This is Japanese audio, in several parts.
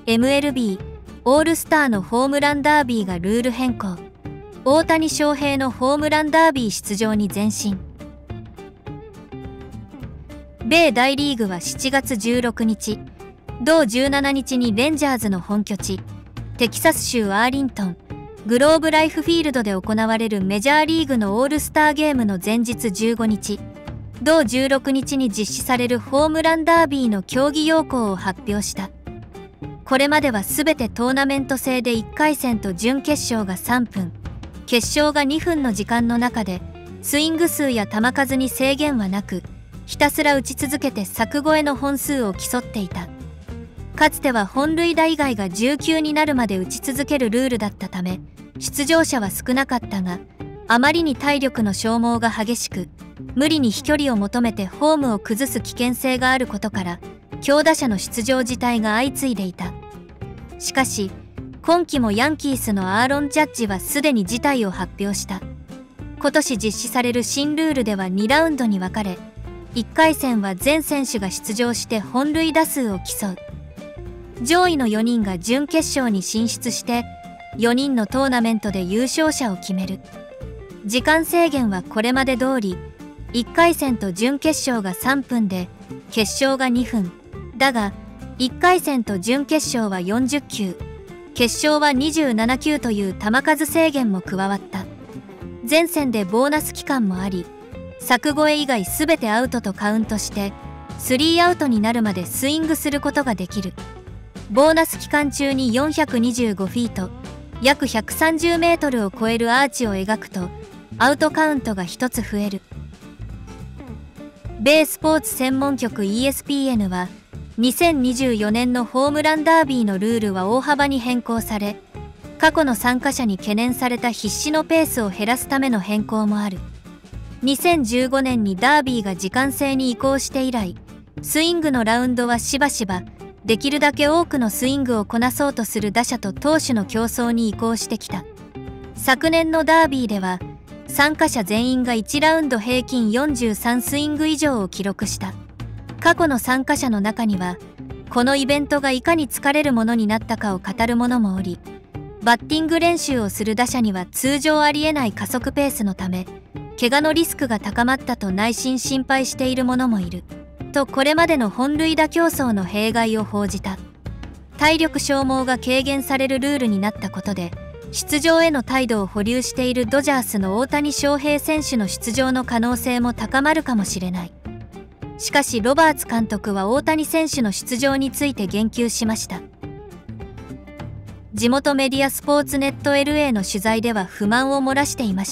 MLB オールスターのホームランダービーがルール変更。大谷翔平のホームランダービー出場に前進。米大リーグは7月16日、同17日にレンジャーズの本拠地、テキサス州アーリントン、グローブライフフィールドで行われるメジャーリーグのオールスターゲームの前日15日、同16日に実施されるホームランダービーの競技要項を発表した。これまではすべてトーナメント制で1回戦と準決勝が3分、決勝が2分の時間の中で、スイング数や球数に制限はなく、ひたすら打ち続けて柵越えの本数を競っていた。かつては本塁打以外が19になるまで打ち続けるルールだったため、出場者は少なかったが、あまりに体力の消耗が激しく、無理に飛距離を求めてフォームを崩す危険性があることから、強打者の出場辞退が相次いでいた。しかし、今季もヤンキースのアーロン・ジャッジはすでに辞退を発表した。今年実施される新ルールでは2ラウンドに分かれ、1回戦は全選手が出場して本塁打数を競う。上位の4人が準決勝に進出して、4人のトーナメントで優勝者を決める。時間制限はこれまで通り、1回戦と準決勝が3分で、決勝が2分。だが、1回戦と準決勝は40球、決勝は27球という球数制限も加わった。前戦でボーナス期間もあり、柵越え以外すべてアウトとカウントして、3アウトになるまでスイングすることができる。ボーナス期間中に425フィート、約130メートルを超えるアーチを描くと、アウトカウントが1つ増える。米スポーツ専門局 ESPN は、2024年のホームランダービーのルールは大幅に変更され、過去の参加者に懸念された必死のペースを減らすための変更もある。2015年にダービーが時間制に移行して以来、スイングのラウンドはしばしば、できるだけ多くのスイングをこなそうとする打者と投手の競争に移行してきた。昨年のダービーでは、参加者全員が1ラウンド平均43スイング以上を記録した。過去の参加者の中には、このイベントがいかに疲れるものになったかを語る者もおり、バッティング練習をする打者には通常ありえない加速ペースのため、怪我のリスクが高まったと内心心配している者もいる。とこれまでの本塁打競争の弊害を報じた。体力消耗が軽減されるルールになったことで、出場への態度を保留しているドジャースの大谷翔平選手の出場の可能性も高まるかもしれない。しかしロバーツ監督は大谷選手の出場について言及しました。地元メディアスポーツネット LA の取材では不満を漏らしていました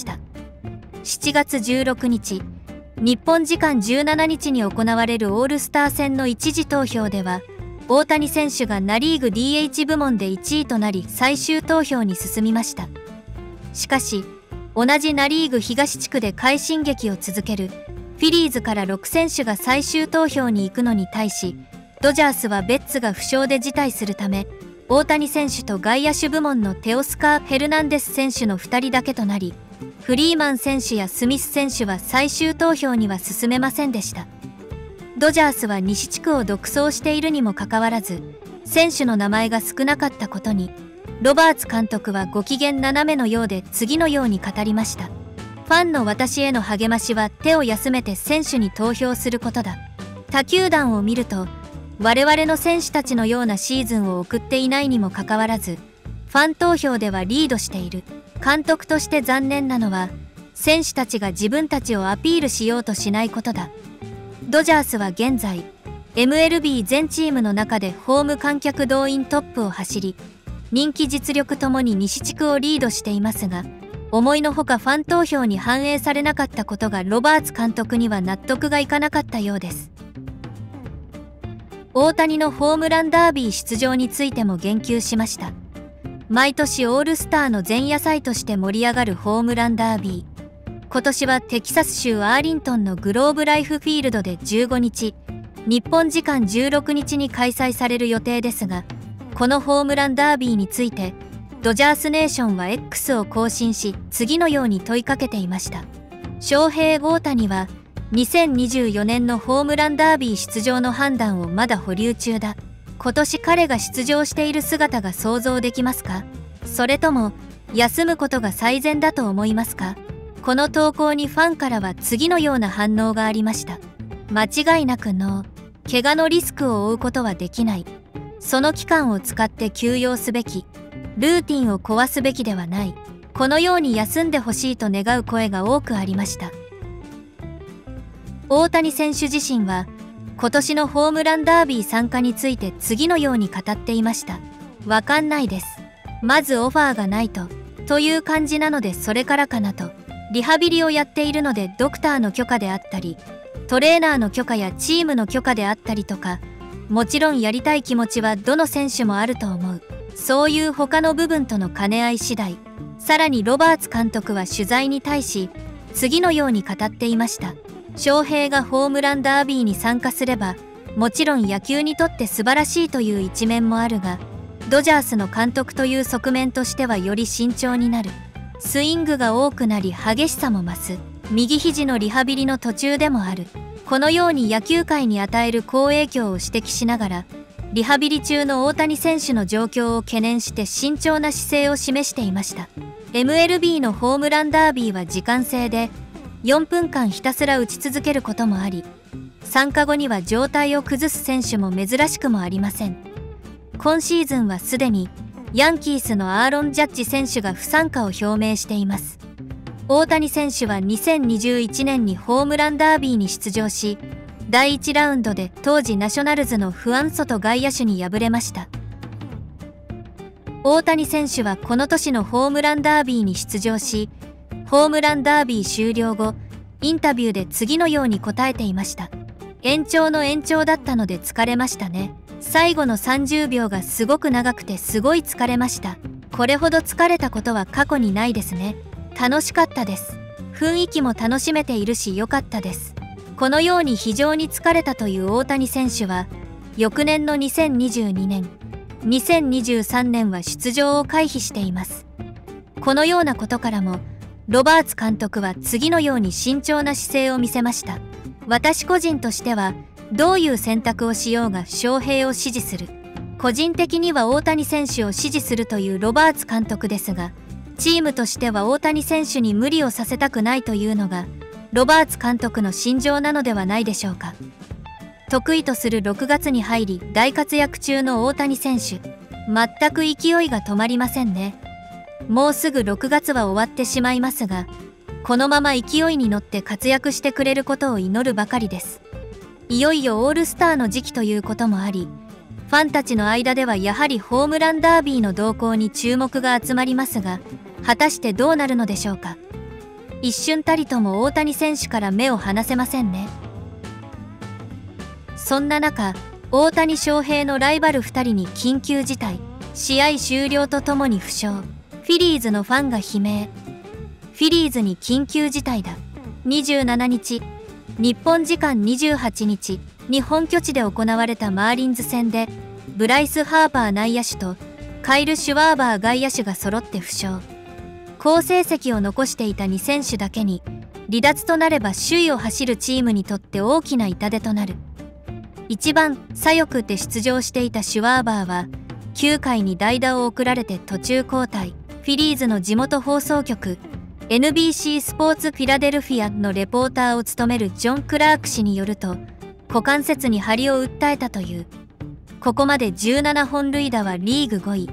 。7月16日、日本時間17日に行われるオールスター戦の一次投票では、大谷選手がナ・リーグ DH 部門で1位となり最終投票に進みました。しかし、同じナ・リーグ東地区で快進撃を続けるフィリーズから6選手が最終投票に行くのに対し、ドジャースはベッツが負傷で辞退するため、大谷選手と外野手部門のテオスカー・フェルナンデス選手の2人だけとなり、フリーマン選手やスミス選手は最終投票には進めませんでした。ドジャースは西地区を独走しているにもかかわらず、選手の名前が少なかったことに、ロバーツ監督はご機嫌斜めのようで次のように語りました。ファンの私への励ましは手を休めて選手に投票することだ。他球団を見ると、我々の選手たちのようなシーズンを送っていないにもかかわらず、ファン投票ではリードしている。監督として残念なのは、選手たちが自分たちをアピールしようとしないことだ。ドジャースは現在、MLB 全チームの中でホーム観客動員トップを走り、人気実力ともに西地区をリードしていますが、思いのほかファン投票に反映されなかったことがロバーツ監督には納得がいかなかったようです。大谷のホームランダービー出場についても言及しました。毎年オールスターの前夜祭として盛り上がるホームランダービー。今年はテキサス州アーリントンのグローブライフフィールドで15日、日本時間16日に開催される予定ですが、このホームランダービーについて、ドジャースネーションは X を更新し、次のように問いかけていました。翔平大谷は、2024年のホームランダービー出場の判断をまだ保留中だ。 今年彼が出場している姿が想像できますか？それとも休むことが最善だと思いますか？この投稿にファンからは次のような反応がありました。間違いなくノー。怪我のリスクを負うことはできない。その期間を使って休養すべき。ルーティンを壊すべきではない。このように休んでほしいと願う声が多くありました。大谷選手自身は今年のホームランダービー参加について次のように語っていました。わかんないです。まずオファーがないという感じなのでそれからかなと。リハビリをやっているのでドクターの許可であったり、トレーナーの許可やチームの許可であったりとか、もちろんやりたい気持ちはどの選手もあると思う。そういう他の部分との兼ね合い次第。さらにロバーツ監督は取材に対し次のように語っていました。翔平がホームランダービーに参加すればもちろん野球にとって素晴らしいという一面もあるが、ドジャースの監督という側面としてはより慎重になる。スイングが多くなり激しさも増す。右肘のリハビリの途中でもある。このように野球界に与える好影響を指摘しながら、リハビリ中の大谷選手の状況を懸念して慎重な姿勢を示していました。MLB のホームランダービーは時間制で4分間ひたすら打ち続けることもあり、参加後には状態を崩す選手も珍しくもありません。今シーズンはすでにヤンキースのアーロン・ジャッジ選手が不参加を表明しています。大谷選手は2021年にホームランダービーに出場し、第1ラウンドで当時ナショナルズのフアン・ソト外野手に敗れました。大谷選手はこの年のホームランダービーに出場し、ホームランダービー終了後、インタビューで次のように答えていました。延長の延長だったので疲れましたね。最後の30秒がすごく長くてすごい疲れました。これほど疲れたことは過去にないですね。楽しかったです。雰囲気も楽しめているし良かったです。このように非常に疲れたという大谷選手は、翌年の2022年、2023年は出場を回避しています。このようなことからも、ロバーツ監督は次のように慎重な姿勢を見せました。私個人としては、どういう選択をしようが翔平を支持する。個人的には大谷選手を支持するというロバーツ監督ですが、チームとしては大谷選手に無理をさせたくないというのが、ロバーツ監督の心情なのではないでしょうか。得意とする6月に入り大活躍中の大谷選手、全く勢いが止まりませんね。もうすぐ6月は終わってしまいますが、このまま勢いに乗って活躍してくれることを祈るばかりです。いよいよオールスターの時期ということもあり、ファンたちの間ではやはりホームランダービーの動向に注目が集まりますが、果たしてどうなるのでしょうか。一瞬たりとも大谷選手から目を離せませんね。そんな中、大谷翔平のライバル2人に緊急事態。試合終了とともに負傷。フィリーズのファンが悲鳴。フィリーズに緊急事態だ。27日、日本時間28日、日本拠地で行われたマーリンズ戦で、ブライス・ハーパー内野手とカイル・シュワーバー外野手が揃って負傷。好成績を残していた2選手だけに、離脱となれば首位を走るチームにとって大きな痛手となる。1番左翼で出場していたシュワーバーは、9回に代打を送られて途中交代。フィリーズの地元放送局、NBC スポーツフィラデルフィアのレポーターを務めるジョン・クラーク氏によると、股関節に張りを訴えたという。ここまで17本塁打はリーグ5位。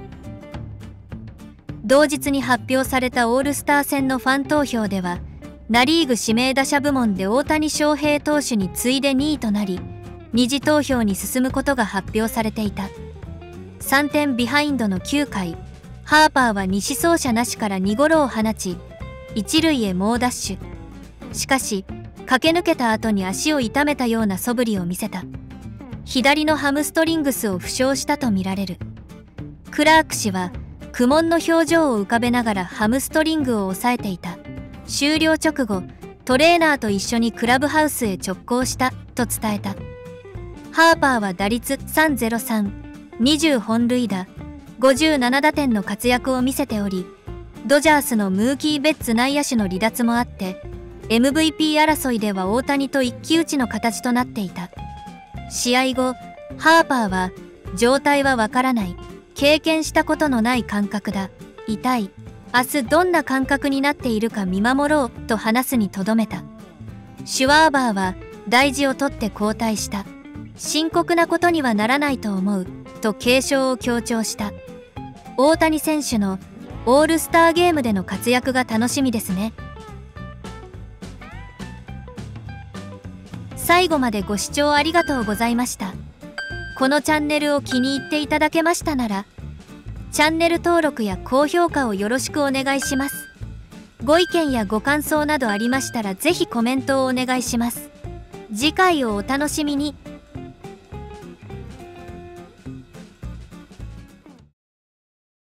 同日に発表されたオールスター戦のファン投票では、ナ・リーグ指名打者部門で大谷翔平投手に次いで2位となり、二次投票に進むことが発表されていた。3点ビハインドの9回、ハーパーは西走者なしから2ゴロを放ち、一塁へ猛ダッシュ。しかし、駆け抜けた後に足を痛めたような素振りを見せた。左のハムストリングスを負傷したとみられる。クラーク氏は、苦悶の表情を浮かべながらハムストリングを押さえていた。終了直後、トレーナーと一緒にクラブハウスへ直行したと伝えた。ハーパーは打率303、20本塁打、57打点の活躍を見せており、ドジャースのムーキー・ベッツ内野手の離脱もあって、MVP 争いでは大谷と一騎打ちの形となっていた。試合後、ハーパーは状態はわからない。経験したことのない感覚だ。痛い。明日どんな感覚になっているか見守ろうと話すにとどめた。シュワーバーは大事を取って交代した。深刻なことにはならないと思うと軽傷を強調した。大谷選手のオールスターゲームでの活躍が楽しみですね。最後までご視聴ありがとうございました。このチャンネルを気に入っていただけましたなら、チャンネル登録や高評価をよろしくお願いします。ご意見やご感想などありましたらぜひコメントをお願いします。次回をお楽しみに。